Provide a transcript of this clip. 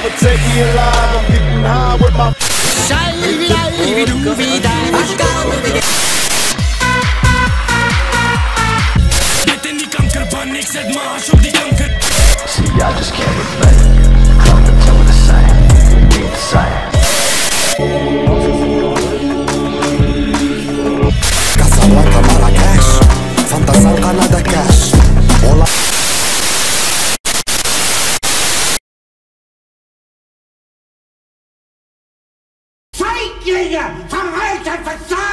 I'ma take me alive. I'm getting high with my See, I just can't relate. Drop the two the same. Need the same. Casablanca, Marrakesh, fantasan Canada cash. Ola Giga, verwaltet verzahlt!